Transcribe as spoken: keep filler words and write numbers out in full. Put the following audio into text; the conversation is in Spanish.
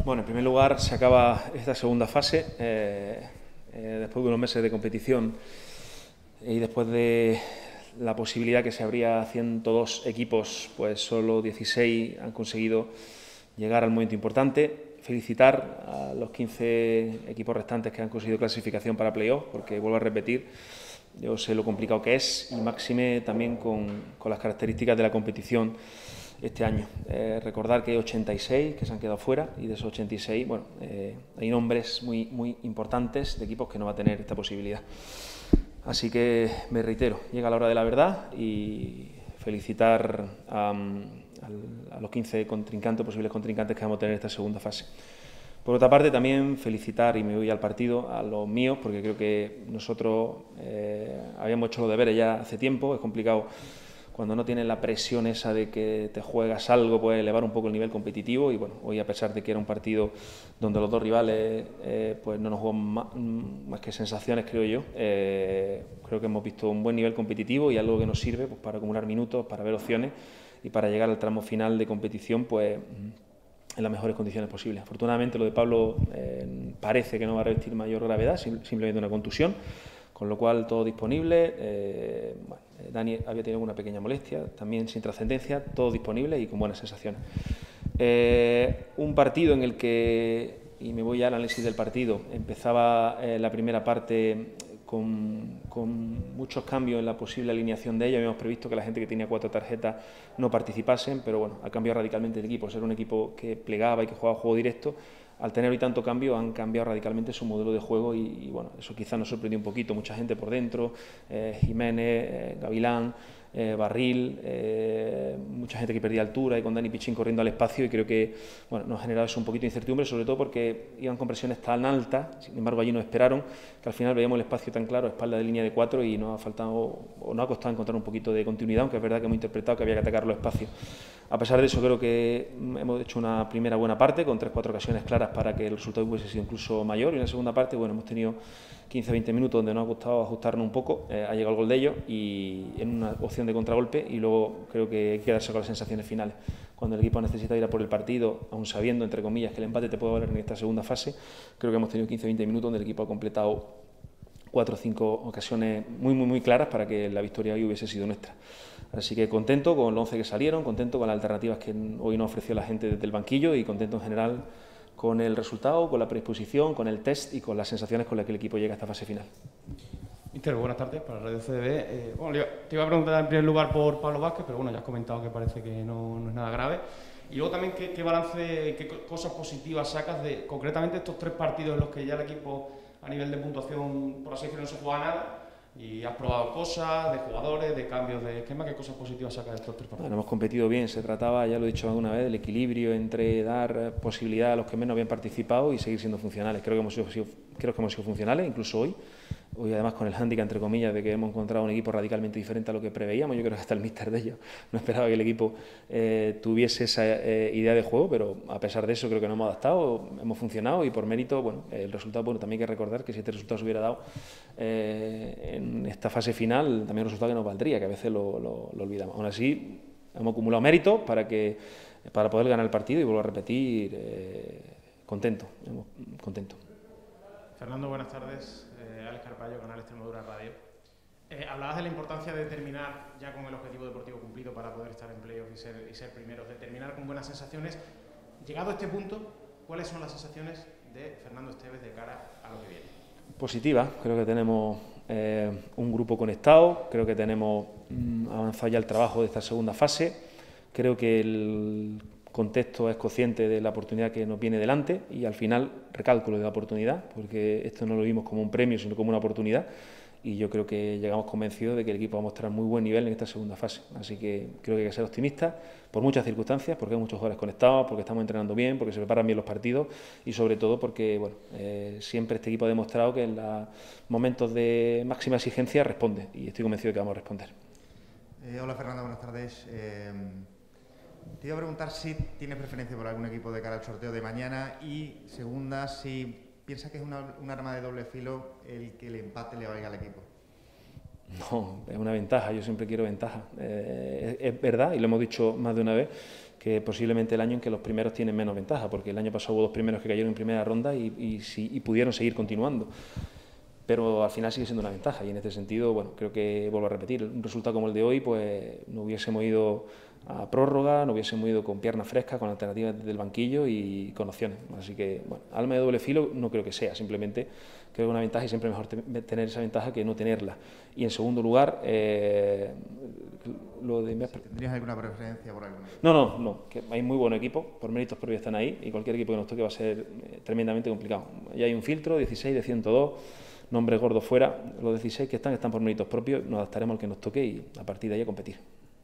Bueno, en primer lugar, se acaba esta segunda fase, eh, eh, después de unos meses de competición y después de la posibilidad que se abría ciento dos equipos, pues solo dieciséis han conseguido llegar al momento importante. Felicitar a los quince equipos restantes que han conseguido clasificación para playoff, porque vuelvo a repetir, yo sé lo complicado que es y máxime también con, con las características de la competición este año. Eh, recordar que hay ochenta y seis que se han quedado fuera y de esos ochenta y seis, bueno, eh, hay nombres muy, muy importantes de equipos que no va a tener esta posibilidad. Así que me reitero, llega la hora de la verdad y felicitar a, a los quince contrincantes, posibles contrincantes que vamos a tener en esta segunda fase. Por otra parte, también felicitar, y me voy al partido, a los míos, porque creo que nosotros eh, habíamos hecho los deberes ya hace tiempo. Es complicado cuando no tienes la presión esa de que te juegas algo, pues elevar un poco el nivel competitivo. Y bueno, hoy, a pesar de que era un partido donde los dos rivales eh, pues no nos juegan más, más que sensaciones, creo yo, eh, creo que hemos visto un buen nivel competitivo y algo que nos sirve pues, para acumular minutos, para ver opciones y para llegar al tramo final de competición, pues en las mejores condiciones posibles. Afortunadamente, lo de Pablo eh, parece que no va a revestir mayor gravedad, simplemente una contusión, con lo cual todo disponible. Eh, bueno, Dani había tenido una pequeña molestia, también sin trascendencia, todo disponible y con buenas sensaciones. Eh, un partido en el que, y me voy al análisis del partido, empezaba eh, la primera parte Con, con muchos cambios en la posible alineación de ellos. Habíamos previsto que la gente que tenía cuatro tarjetas no participasen, pero bueno, ha cambiado radicalmente el equipo. Ser un equipo que plegaba y que jugaba juego directo, al tener hoy tanto cambio, han cambiado radicalmente su modelo de juego y, y bueno, eso quizás nos sorprendió un poquito. Mucha gente por dentro, eh, Jiménez, eh, Gavilán, eh, Barril, eh, mucha gente que perdía altura y con Dani Pichín corriendo al espacio, y creo que bueno, nos ha generado eso un poquito de incertidumbre, sobre todo porque iban con presiones tan altas. Sin embargo, allí nos esperaron, que al final veíamos el espacio tan claro, espalda de línea de cuatro, y nos ha faltado o nos ha costado encontrar un poquito de continuidad, aunque es verdad que hemos interpretado que había que atacar los espacios. A pesar de eso, creo que hemos hecho una primera buena parte con tres cuatro ocasiones claras para que el resultado hubiese sido incluso mayor, y en la segunda parte bueno, hemos tenido quince a veinte minutos donde nos ha costado ajustarnos un poco, eh, ha llegado el gol de ellos y en una opción de contragolpe, y luego creo que hay que quedarse con las sensaciones finales. Cuando el equipo necesita ir a por el partido, aún sabiendo, entre comillas, que el empate te puede valer en esta segunda fase, creo que hemos tenido quince a veinte minutos donde el equipo ha completado cuatro o cinco ocasiones muy, muy, muy claras para que la victoria hoy hubiese sido nuestra. Así que contento con los once que salieron, contento con las alternativas que hoy nos ofreció la gente desde el banquillo, y contento en general con el resultado, con la predisposición, con el test y con las sensaciones con las que el equipo llega a esta fase final. Mister, buenas tardes para Radio C D B. Eh, bueno, te iba a preguntar en primer lugar por Pablo Vázquez, pero bueno, ya has comentado que parece que no, no es nada grave. Y luego también, ¿qué, qué balance, qué cosas positivas sacas de concretamente estos tres partidos en los que ya el equipo a nivel de puntuación, por así decirlo, no se juega nada? Y has probado cosas de jugadores, de cambios de esquema. ¿Qué cosas positivas sacas de estos tres partidos? Bueno, hemos competido bien. Se trataba, ya lo he dicho alguna vez, del equilibrio entre dar posibilidad a los que menos habían participado y seguir siendo funcionales. Creo que hemos sido, creo que hemos sido funcionales, incluso hoy. Hoy, además, con el hándicap, entre comillas, de que hemos encontrado un equipo radicalmente diferente a lo que preveíamos. Yo creo que hasta el míster de ellos no esperaba que el equipo eh, tuviese esa eh, idea de juego, pero a pesar de eso creo que nos hemos adaptado, hemos funcionado, y por mérito, bueno, el resultado, bueno, también hay que recordar que si este resultado se hubiera dado eh, en esta fase final, también un resultado que nos valdría, que a veces lo, lo, lo olvidamos. Aún así, hemos acumulado méritos para, que, para poder ganar el partido, y vuelvo a repetir, eh, contento, contento. Fernando, buenas tardes. Eh, Alex Carballo, Canal Extremadura Radio. Eh, hablabas de la importancia de terminar ya con el objetivo deportivo cumplido para poder estar en playoff y ser, y ser primeros, de terminar con buenas sensaciones. Llegado a este punto, ¿cuáles son las sensaciones de Fernando Esteves de cara a lo que viene? Positiva. Creo que tenemos eh, un grupo conectado, creo que tenemos mm, avanzado ya el trabajo de esta segunda fase, creo que el contexto es consciente de la oportunidad que nos viene delante, y al final recálculo de la oportunidad, porque esto no lo vimos como un premio sino como una oportunidad, y yo creo que llegamos convencidos de que el equipo va a mostrar muy buen nivel en esta segunda fase. Así que creo que hay que ser optimistas por muchas circunstancias, porque hay muchos jugadores conectados, porque estamos entrenando bien, porque se preparan bien los partidos, y sobre todo porque bueno, eh, siempre este equipo ha demostrado que en los momentos de máxima exigencia responde, y estoy convencido de que vamos a responder. Eh, hola Fernando, buenas tardes. Eh, Te iba a preguntar si tienes preferencia por algún equipo de cara al sorteo de mañana, y segunda, si piensas que es una, un arma de doble filo el que el empate le valga al equipo. No, es una ventaja, yo siempre quiero ventaja. Eh, es, es verdad, y lo hemos dicho más de una vez, que posiblemente el año en que los primeros tienen menos ventaja, porque el año pasado hubo dos primeros que cayeron en primera ronda y, y, si, y pudieron seguir continuando. Pero al final sigue siendo una ventaja y en este sentido, bueno, creo que, vuelvo a repetir, un resultado como el de hoy, pues no hubiésemos ido a prórroga, no hubiésemos ido con piernas frescas, con alternativas del banquillo y con opciones. Así que, bueno, alma de doble filo no creo que sea, simplemente creo que es una ventaja y siempre es mejor te tener esa ventaja que no tenerla. Y en segundo lugar, eh, lo de... ¿Tendrías alguna preferencia por alguno? No, no, no, que hay muy buen equipo, por méritos propios están ahí y cualquier equipo que nos toque va a ser eh, tremendamente complicado. Ya hay un filtro, dieciséis de ciento dos, nombres gordos fuera, los dieciséis que están, están por méritos propios, nos adaptaremos al que nos toque y a partir de ahí a competir.